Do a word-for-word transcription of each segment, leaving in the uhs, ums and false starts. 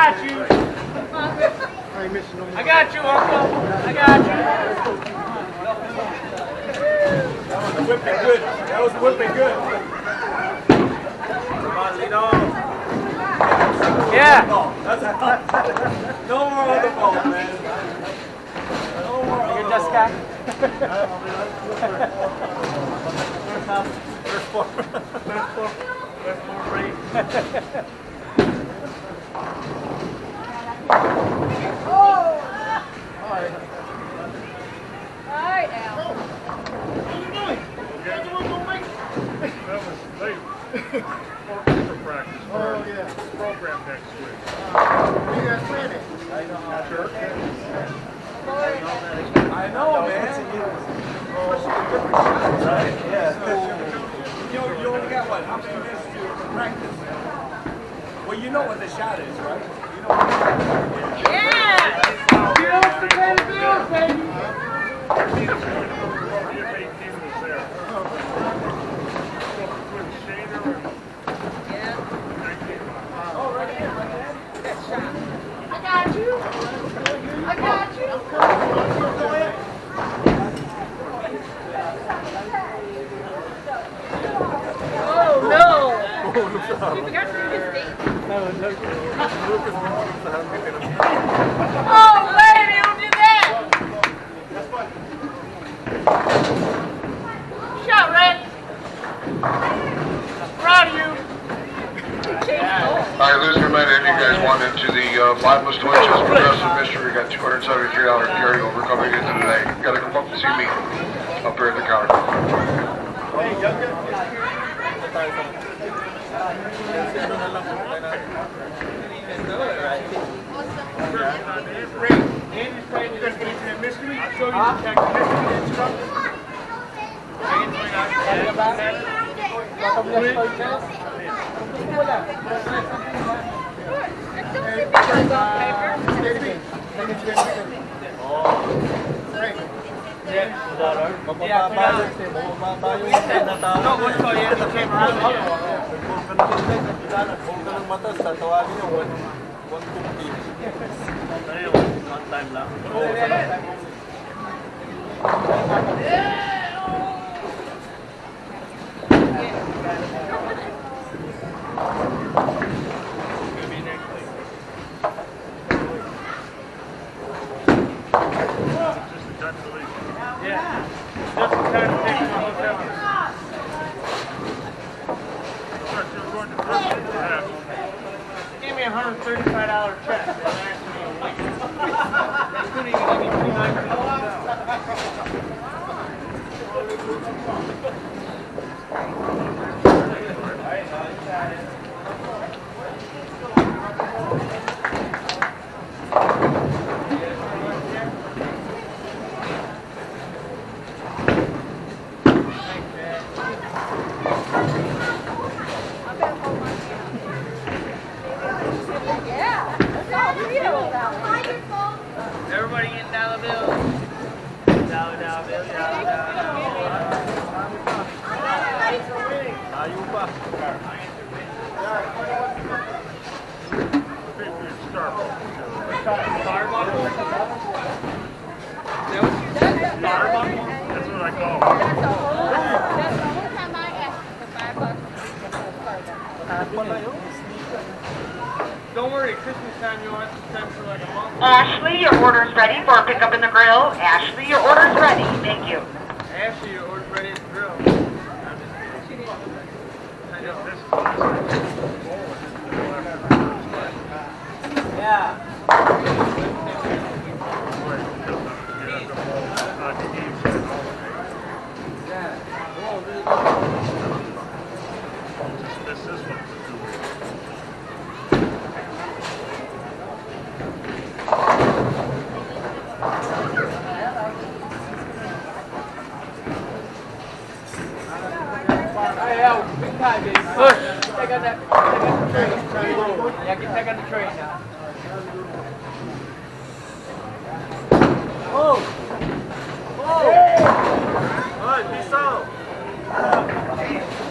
got you. I got you, Uncle. I got you. That was whipping good. That was whipping good. Come on, lead on. Yeah. That's a, no more on the ball, man. No more on You're the just ball. got. First four. First four. First four free. Oh! All right. All right, Al. What are you doing? That was late. For practice. Oh, yeah. Program next week. You guys ready? Sure. I know, man. Right, yeah. You, know, you only got what? How many minutes to practice? Well, you know what the shot is, right? You know what the shot is. Yeah! You don't have to pay the bills, baby. Team is going to go to the F A team that's there. With Shader and Yeah. nineteen miles. Oh, right here, right here. That shot. I got you. I got you. Go ahead. Oh, no. You forgot to do his date. Oh, lady, don't do that. Shot, Red. Proud of you. All right, lose your minute. You guys want into the uh, five plus two inches progressive mystery. Got two hundred seventy-three dollars carryover coming into today. Got to come up and see me up here at the counter. Hey, Younger. Andy's paying you this mystery. I'll show you the check. Mystery instructor. No, what's called Andy came around. One time lang. Just a touch relief. Yeah. Just the kind of thing from hotel. But you're going to first half. Give me a one hundred thirty-five dollar check. They couldn't even give me two hundred dollars. Yeah. That's all three of us out there. Everybody getting dollar bills. Dollar, dollar bills, dollar, dollar. That's what I call it. That's the whole, that's the whole time I asked for five bucks. Don't worry, Christmas time you'll have to spend for like a month. Ashley, your order's ready for pickup in the grill. Ashley, your order's ready. Thank you. Ashley, your order's ready at the grill. I know. Yeah. This is what Hey, yo, big time, baby. Push. Take on that. Take on the train. Yeah, get take on the train now. Oh. Oh. Hey. All right, peace out.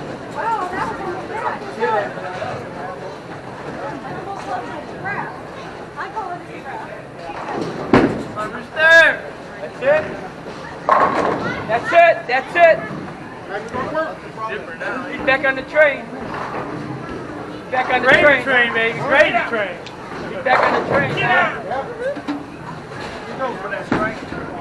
Wow, that was bad. That almost looked like crap. That's it. That's it. That's it. He's back on the train. He's back on the Gravy train. train, baby. Gravy train. He's back on the train. Yeah. You know for that strike.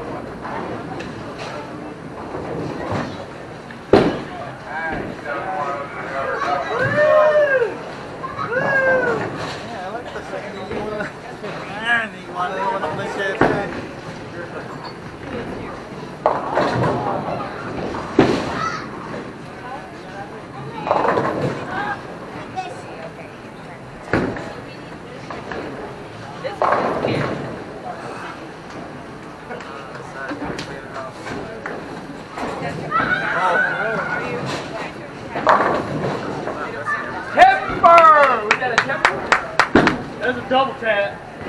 Temper! Was that a temper? There's a double tap.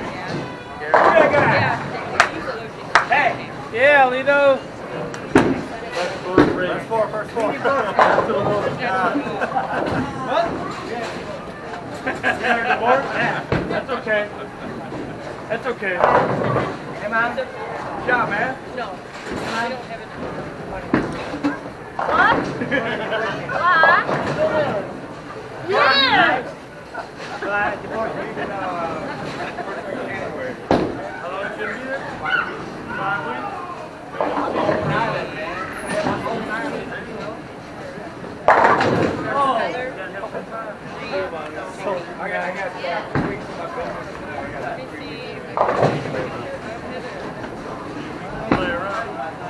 Hey! Yeah, Lito. First four, first four. What? That's okay. That's okay. Hey, man. Good job, man. No, I don't have enough. What? What? Yes! Glad you both made it, uh, January. How long is it gonna be there? Five weeks? I got, I got, uh, three weeks of my business. I got three weeks. Play around.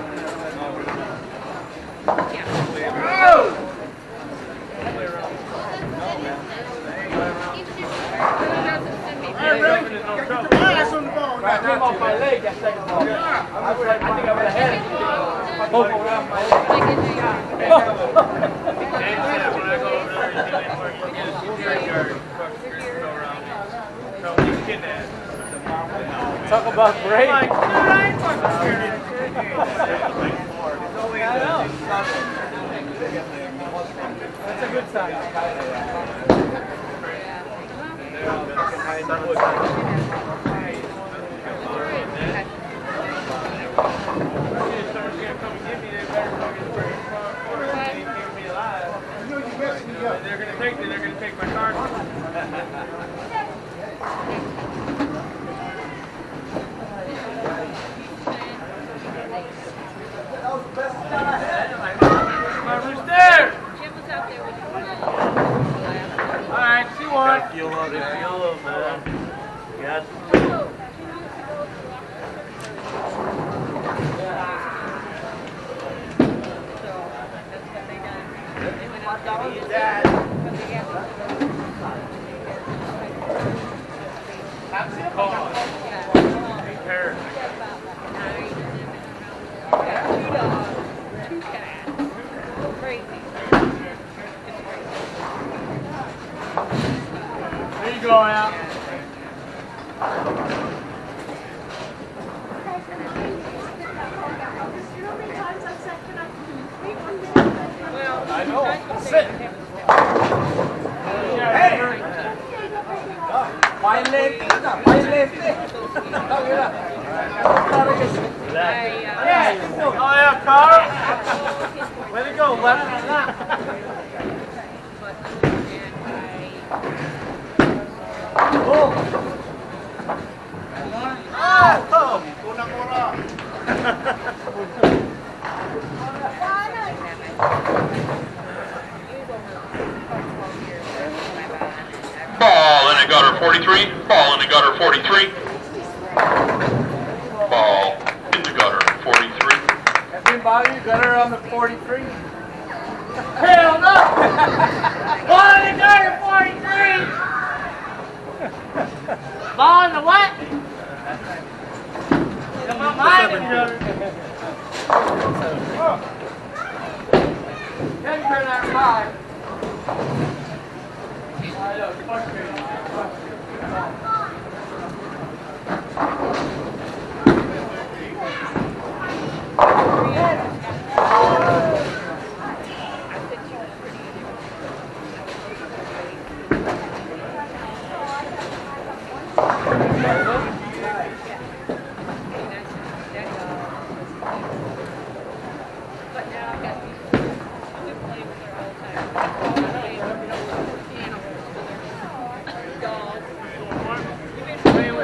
I came off my leg that second ball. I, would, I think I would have had it. Both around my leg. James said when I go over there, he's gonna work to get his security guard and fucking go around me. So he's kidnapped. Talk about break. Like, dude, I ain't fucking scared. That's a good sign. They're gonna take me. They're gonna take my car. My rooster. Jim was out there with you. All right, see one. Feel love, feel love, man. Yes. There you go, Al. I know. Sit. Hey! Bailete, bailete. Oh yeah, car. Way to go, left. Oh, una mora. Ball in the gutter forty-three. Ball in the gutter forty-three. Ball in the gutter forty-three. Everybody, you got her on the forty-three. Hell no! Ball in the gutter forty-three! Ball in the what? Come on, mine in the gutter. Ten turn that five. I know, fuck me.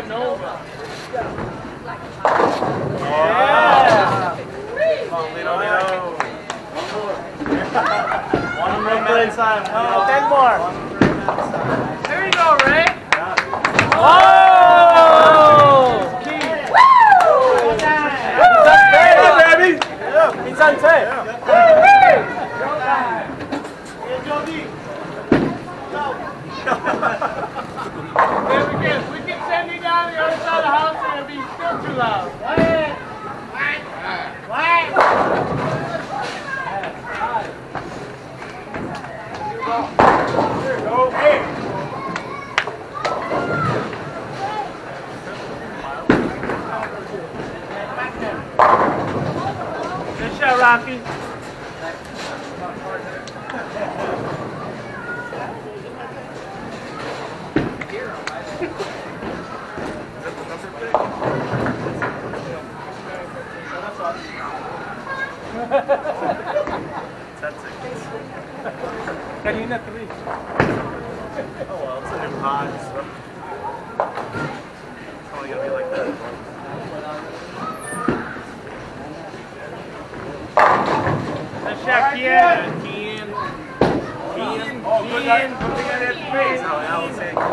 Nova. Yeah. Come on, Lino, Lino. One more inside. Oh, ten more. There you go, Ray. Oh! Yeah, baby. It's unsafe. Then we can, we can send you down the other side of the house and it'll be still too loud. Good shot, Rocky. Kanina three. Oh well, it's a new pod, so it's only gonna be like that. Good shot, Kian. Kian. Kian. Oh, good Kian. night. Good thing I didn't face. Oh, Al was saying.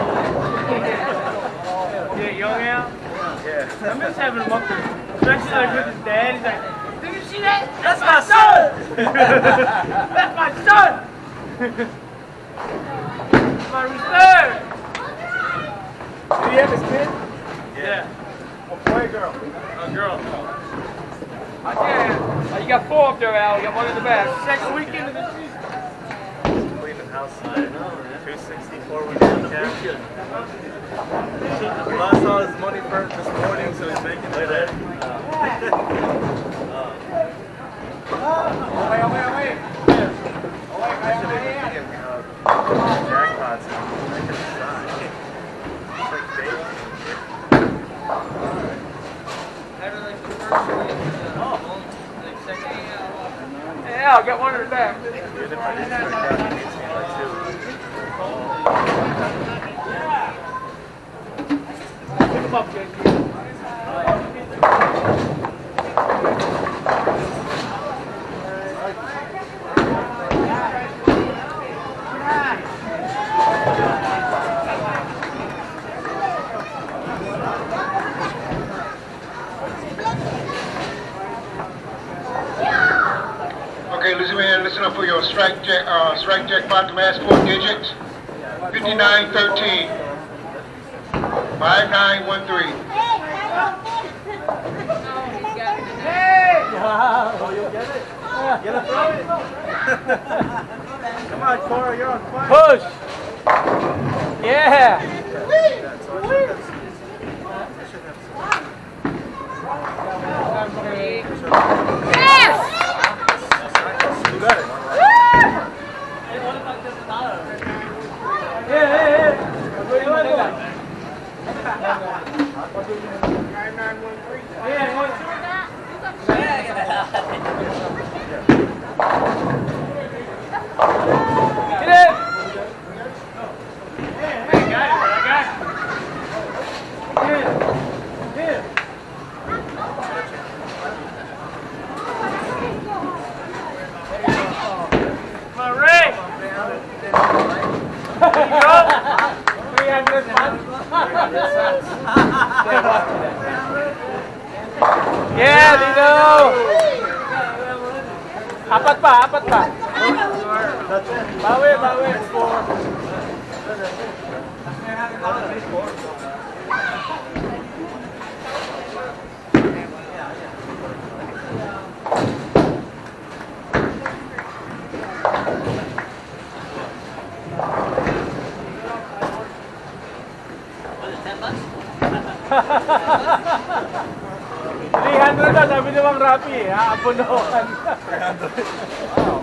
Yeah, young Al. Yeah. I miss having him up there. Especially like with his dad. He's like, did you see that? That's my son! That's my son! My reserve! Did he have his kid? Yeah. A boy or girl? A girl. Yeah. Oh, you got four up there, Al. You got one in the back. Second weekend of the season. Cleaning house. I know, man. two sixty-four weekend cash. Last saw his money for this morning, so he's making it there. Oh, wait, wait, wait. Oh, wait, wait, wait. Jackpots and making a shot. It's like bacon. Yeah, I'll get one in the back. Even if I didn't like that, it needs to be like two. Pick him up, J P. Okay, listen, man, listen up for your strike jack, uh, strike jackpot, the last four digits. fifty-nine thirteen. five nine one three. Oh, you'll get it? Get a throw it? Come on, Cora, you're on fire. Push! Yeah! You got it. Yeah, yeah, yeah. Where you want to go? Yeah, one, two. Get it! I got it, I got it. Here, here. Come on, Ray! There you go! three hundred cents. Yeah, Lino! Apat pa, apat pa. Bawi, bawi. three hundred na, sabi ni Mang Rapi eh, aapunuhan. three hundred. Wow.